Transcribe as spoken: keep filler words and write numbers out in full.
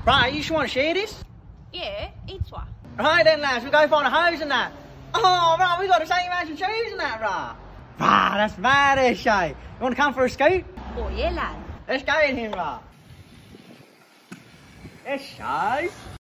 Right, you just want to share this? Yeah, each one. Right then, lads, we'll go find a hose and that. Oh, right, we got the same matching shoes and that, right? Right, that's mad, Eshay. You want to come for a scoot? Oh, yeah, lad. Let's go in here, right? Eshay.